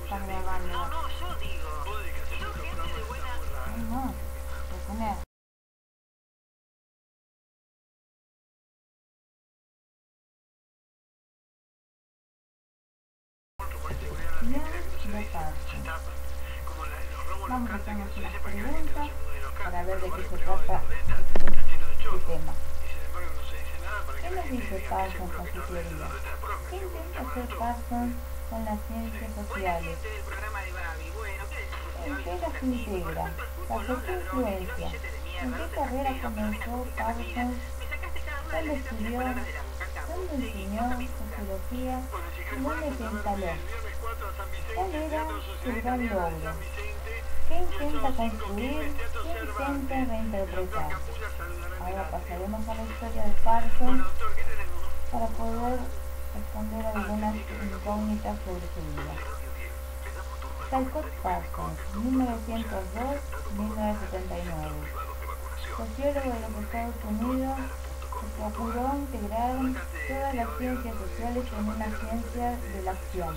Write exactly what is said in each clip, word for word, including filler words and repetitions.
estás grabando? No, no, yo digo. Si no, gente de buena... Ay, no, te pones... Bien, de paso. Vamos a hacernos unas preguntas para ver de qué se trata este tema. ¿Qué nos dice Parsons con su teoría? ¿Qué intenta hacer Parsons con las ciencias sociales? ¿En qué las integra? ¿Bajo qué influencia? ¿En qué carrera comenzó Parsons? ¿Dónde estudió? ¿Dónde enseñó sociología? ¿Y dónde se instaló? ¿Cuál era su gran logro? ¿Qué intenta construir? ¿Qué intenta reinterpretar? Ahora pasaremos a la historia de Parsons para poder responder algunas incógnitas sobre su vida. Talcott Parsons, mil novecientos dos a mil novecientos setenta y nueve, sociólogo de los Estados Unidos, que procuró integrar todas las ciencias sociales en una ciencia de la acción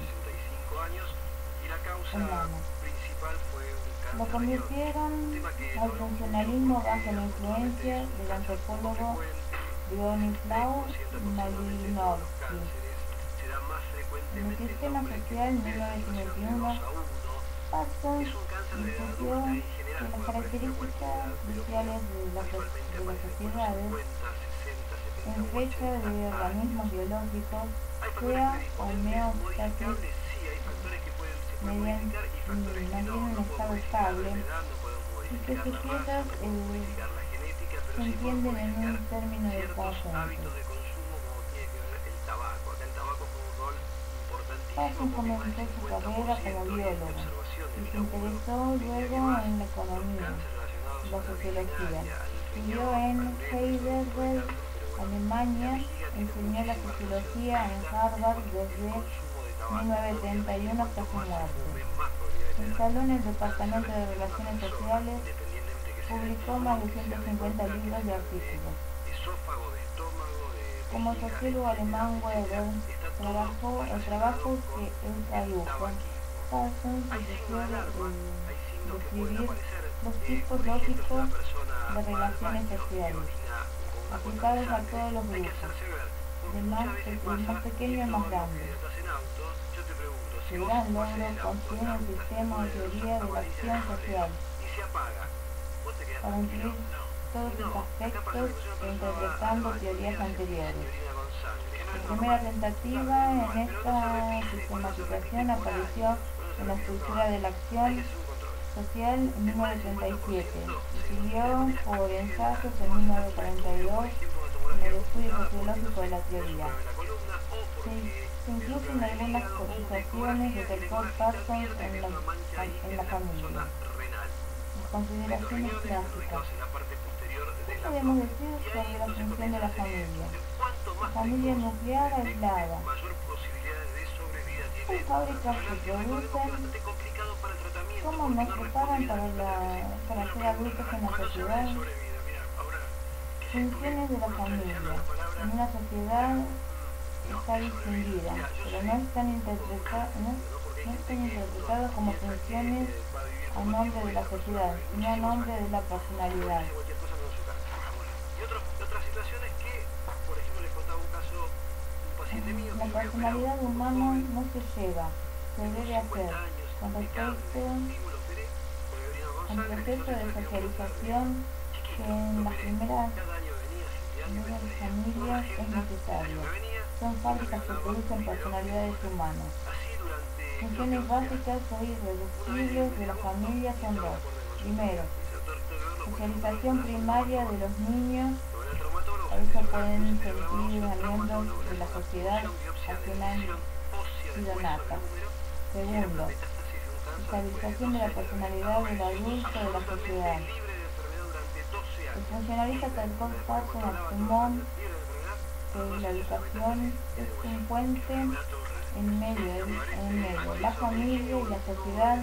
humana. Lo convirtieron al funcionalismo bajo la influencia del antropólogo Bronislaw Malinowski. En el sistema social mil novecientos veintiuno, Parsons discutió que las características sociales de, la, de las sociedades en fecha de organismos biológicos, sea homeostasis, mediante mantiene un estado estable, y que sus piezas eh, se entienden en un término de conjunto. Parsons comenzó su carrera como biólogo y se interesó luego en la economía y la sociología. Estudió en Heidelberg, Alemania, enseñó la sociología en Harvard desde mil novecientos treinta y uno hasta su muerte. Se instaló en el Departamento de Relaciones Sociales, publicó más de ciento cincuenta libros y artículos. Como sociólogo alemán, Weber trabajó el trabajo que él tradujo. Parsons decidió eh, describir los tipos lógicos de relaciones sociales, aplicados a todos los grupos, del más, más pequeño al más grande. Su gran logro contiene el sistema de teoría de la acción social, para incluir todos sus aspectos e interpretando teorías anteriores. La primera tentativa en esta sistematización apareció en la estructura de la acción social en mil novecientos treinta y siete y siguió por ensayos en mil novecientos cuarenta y dos en el estudio sociológico de la teoría. Se, se incluyen algunas cotizaciones de Talcott Parsons en la, en la familia. Las consideraciones clásicas. ¿Qué podemos decir sobre la función de la familia? La familia nuclear aislada. Hay fábricas que producen. ¿Cómo nos preparan para, la, para ser adultos en la sociedad? Funciones de la familia. En una sociedad está distinguida, pero no están interpretadas no, no están interpretadas como funciones a nombre de la sociedad, sino a nombre de la personalidad. La personalidad humana no se lleva, se debe hacer, con respecto al proceso de socialización que en las primeras, primeras familias es necesario. Son fábricas que producen personalidades humanas. Funciones básicas o irreductibles de la familia son dos. Primero, socialización primaria de los niños. A eso pueden servir a miembros de la sociedad a quien han sido natas. Segundo, estabilización de la personalidad del adulto de la sociedad. El funcionalista Talcott Parsons afirmó que la educación es un puente en medio, en medio. La familia y la sociedad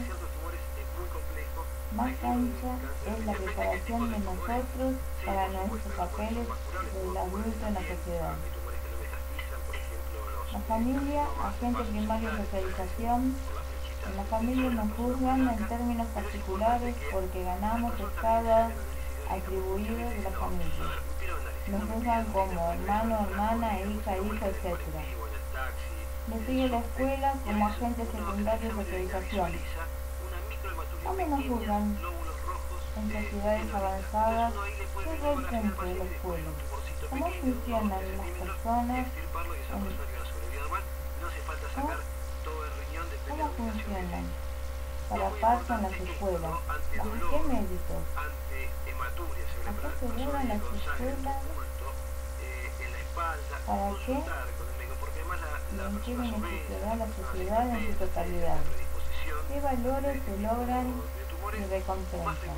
más ancha es la preparación de nosotros para nuestros papeles del adulto en la sociedad. La familia, agente primario de socialización, En la familia nos juzgan en términos particulares porque ganamos estados atribuidos de la familia. Nos juzgan como hermano, hermana, hija, hija, etcétera. Le sigue la escuela como agentes secundarios de socialización. ¿Cómo nos juzgan en sociedades avanzadas? ¿Qué rol cumple la escuela? ¿Cómo funcionan las personas? En... ¿Cómo? ¿Cómo funcionan? Para Parsons las escuelas. ¿Bajo qué méritos? ¿A qué aseguran las escuelas? ¿Para qué? ¿Y en qué beneficiará la sociedad en su totalidad? ¿Qué valores se logran y recompensas?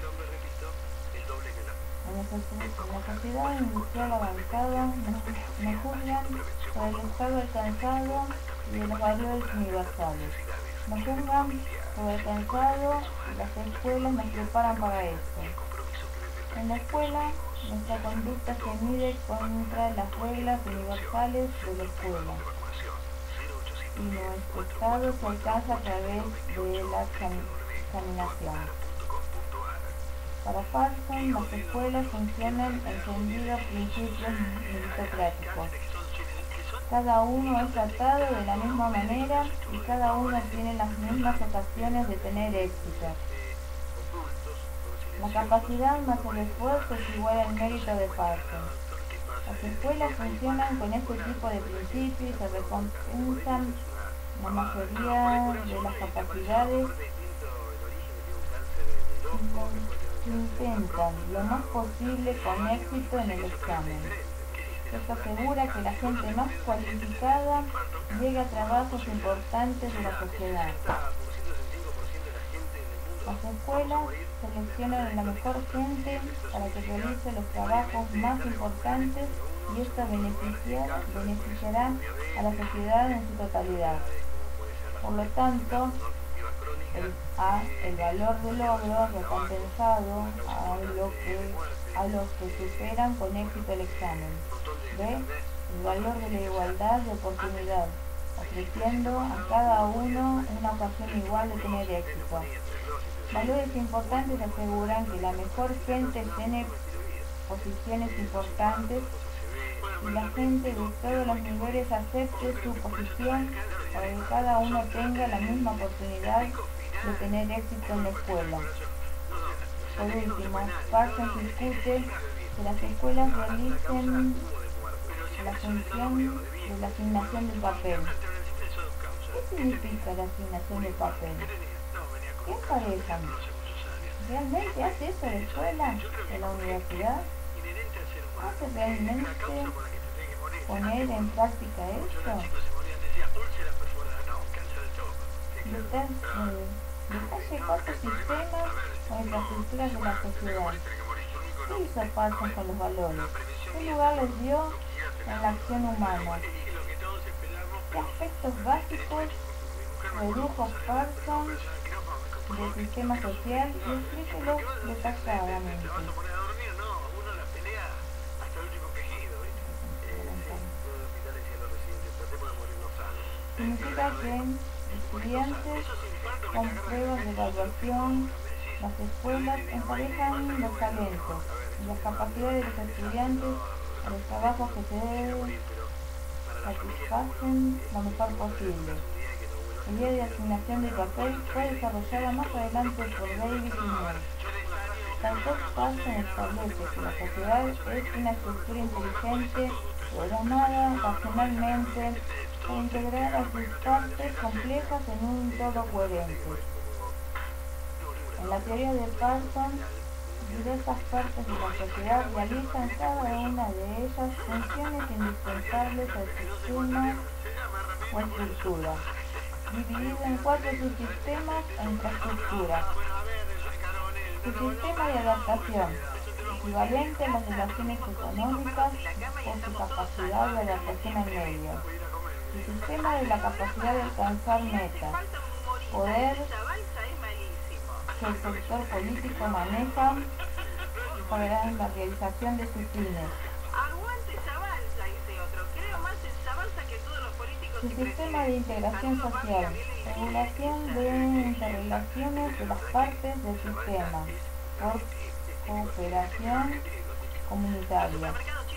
En la sociedad industrial avanzada nos juzgan por el estado alcanzado y de los valores universales. Nos juzgan por el alcanzado y las escuelas nos preparan para esto. En la escuela, nuestra conducta se mide contra las reglas universales de la escuela y nuestro estado se alcanza a través de la examinación. Para Parsons, las escuelas funcionan encendido principios meritocráticos. Cada uno es tratado de la misma manera y cada uno tiene las mismas ocasiones de tener éxito. La capacidad más el esfuerzo es igual al mérito de Parsons. Las escuelas funcionan con este tipo de principios y se recompensan la mayoría de las capacidades y intentan lo más posible con éxito en el examen. Esto asegura que la gente más cualificada llega a trabajos importantes de la sociedad. Las escuelas seleccionan a la mejor gente para que realice los trabajos más importantes y esto beneficiará, beneficiará a la sociedad en su totalidad. Por lo tanto, el, A. El valor del logro recompensado a, lo que, a los que superan con éxito el examen. B. El valor de la igualdad de oportunidad, ofreciendo a cada uno una ocasión igual de tener éxito. Valores importantes aseguran que la mejor gente tiene posiciones importantes y la gente de todos los niveles acepte su posición para que cada uno tenga la misma oportunidad de tener éxito en la escuela. Por último, Parsons discute que las escuelas realicen la función de la asignación del papel. ¿Qué significa la asignación del papel? ¿Qué parejan? ¿Realmente hace eso la escuela o la universidad? ¿Hace realmente poner en práctica esto? Detalle cuatro sistemas o infraestructuras de la sociedad. ¿Qué hizo Parsons con los valores? ¿Qué lugar les dio en la acción humana? ¿Qué aspectos básicos redujo Parsons del sistema social y explíquelos detalladamente? Significa que estudiantes con pruebas de evaluación, las escuelas emparejan los talentos y las capacidades de los estudiantes a los trabajos que se satisfacen lo mejor posible. La idea de asignación del papel fue desarrollada más adelante por Davis y Moore. Tanto Parsons establece que la sociedad es una estructura inteligente, programada racionalmente, para integrar a sus partes complejas en un todo coherente. En la teoría de Parsons, diversas partes de la sociedad realizan cada una de ellas funciones indispensables al sistema o estructura, dividido en cuatro subsistemas e infraestructuras. Su sistema de adaptación, equivalente a las relaciones económicas por su capacidad de adaptación al medio. El sistema de la capacidad de alcanzar metas, poder que el sector político maneja para la realización de sus fines. Aguante esa balsa, dice otro. Creo más en esa balsa que todos los políticos Su sistema de integración social, regulación de interrelaciones de las partes del sistema, por cooperación comunitaria.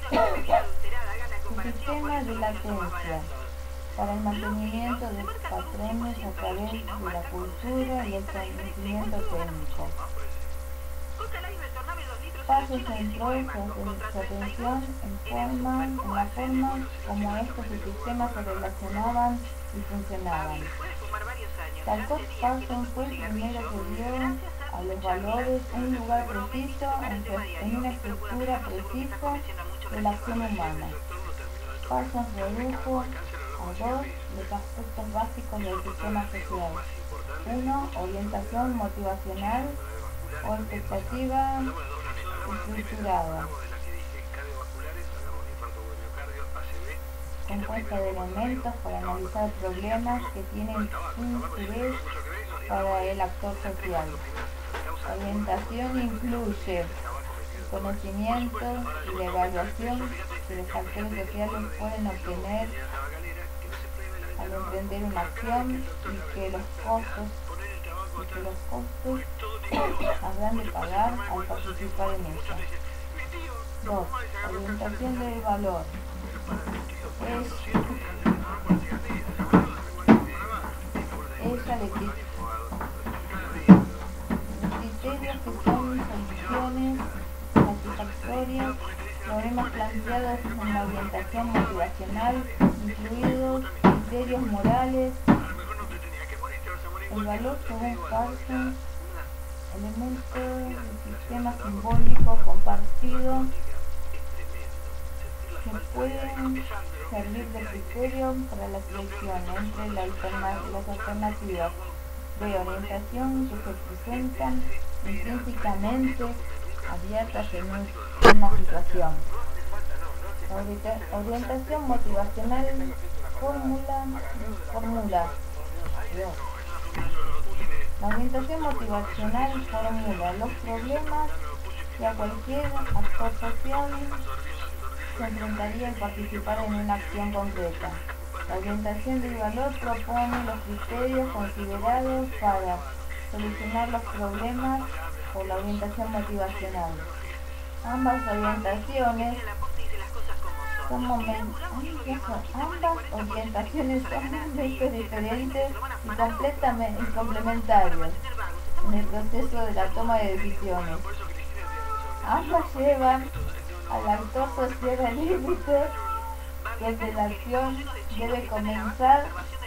Su sistema de latencia, para el mantenimiento de patrones a través de la cultura y el conocimiento técnico. Paso centró su atención en, forma, en la forma como estos sistemas se relacionaban y funcionaban. Talcott Parsons fue el primero que dio a los valores un lugar preciso en, su, en una estructura precisa de la acción humana. Parsons redujo a dos los aspectos básicos del sistema social. Uno, orientación motivacional o expectativa estructurada, compuesta de elementos para analizar problemas que tienen interés para el actor social. La orientación incluye el conocimiento y la evaluación que los actores sociales pueden obtener al emprender una acción y que los costos y que los costos habrán de pagar al participar en ella. dos. Orientación del valor. Es, ella le criterios que son soluciones satisfactorias, problemas planteados en la orientación motivacional, incluidos criterios morales. El valor, según Parsons, elemento del sistema simbólico compartido que pueden servir de criterio para la selección entre la alterna las alternativas de orientación que se presentan intrínsecamente abiertas en, un, en una situación. La orientación motivacional formula, formula La orientación motivacional formula los problemas que a cualquier actor social se enfrentaría al participar en una acción concreta. La orientación del valor propone los criterios considerados para solucionar los problemas por la orientación motivacional. Ambas orientaciones son momentos, ambas orientaciones son momentos diferentes y completamente y complementarios en el proceso de la toma de decisiones. Ambas llevan al actor social al límite donde la acción debe comenzar.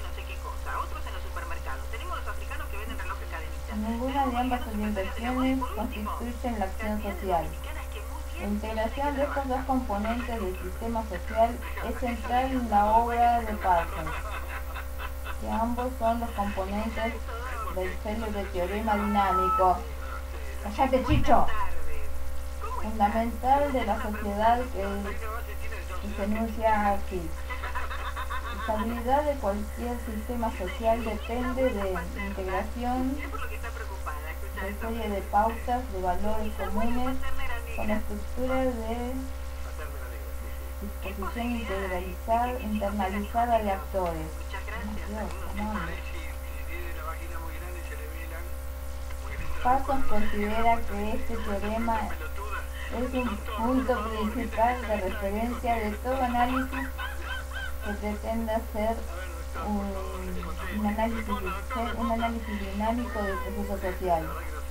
Ninguna de ambas orientaciones constituye la acción social. La integración de estos dos componentes del sistema social es central en la obra de Parsons, que ambos son los componentes del célebre teorema dinámico. ¡Cállate, Chicho! Fundamental de la sociedad que, que se enuncia aquí. La estabilidad de cualquier sistema social depende de integración de serie de pautas de valores comunes con estructura de disposición integralizada, internalizada de actores. Parsons considera que este teorema es un punto principal de referencia de todo análisis que pretenda ser un, un, análisis, ser un análisis dinámico del proceso social.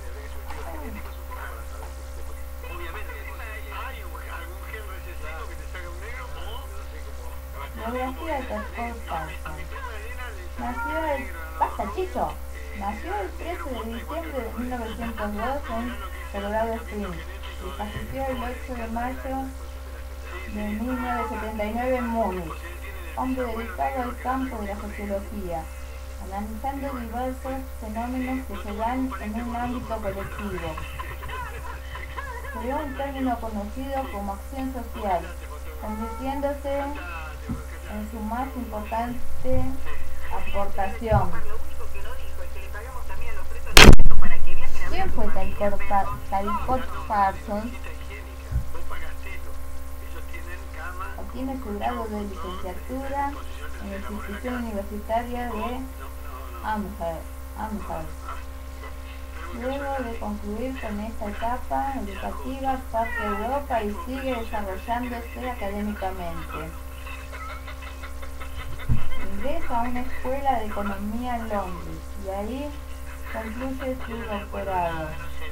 Biografía de Talcott Parsons. Nació el... ¡Basta, Chicho! Nació el trece de diciembre de mil novecientos dos en Colorado Springs y falleció el ocho de mayo de mil novecientos setenta y nueve en Múnich. Hombre dedicado al campo de la sociología, analizando diversos fenómenos que se dan en un ámbito colectivo. Creó un término conocido como acción social, convirtiéndose en su más importante aportación. ¿Quién fue Talcott Parsons? Obtiene su grado de licenciatura en la institución universitaria de Amherst. Luego de concluir con esta etapa educativa, parte a Europa y sigue desarrollándose académicamente. Ingresa a una escuela de economía en Londres y ahí concluye su doctorado.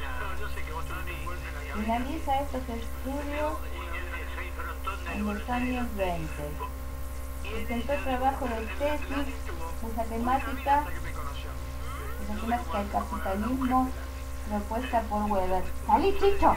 Finaliza estos estudios en los años veinte. Presentó trabajo de tesis cuya temática la temática del capitalismo propuesta por Weber. ¡Salí, Chicho!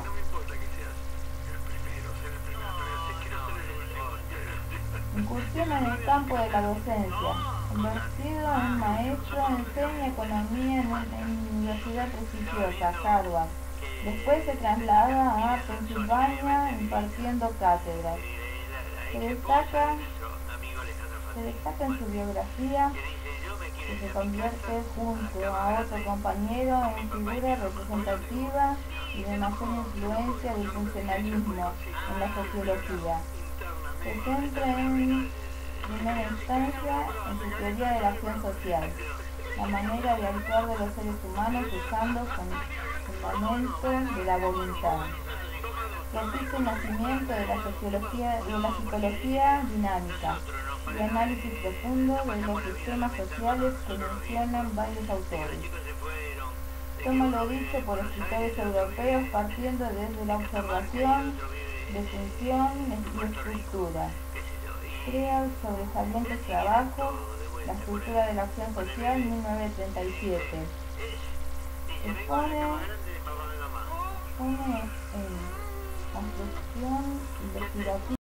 Incursiona en el campo de la docencia. Convertido en maestro, enseña economía en una universidad prestigiosa, Harvard. Después se traslada a Pensilvania impartiendo cátedras. Se destaca, se destaca en su biografía que se convierte junto a otro compañero en figura representativa y de mayor influencia del funcionalismo en la sociología. Se centra en primera instancia en su teoría de la acción social, la manera de actuar de los seres humanos usando como fundamento de la voluntad. Propicia el nacimiento de la sociología de la psicología dinámica y análisis profundo de los sistemas sociales que mencionan varios autores. Toma lo dicho por escritores europeos partiendo desde la observación de función y estructura. Crea sobresalientes trabajos, La estructura de la acción social, mil novecientos treinta y siete. Expone, expone en construcción investigativa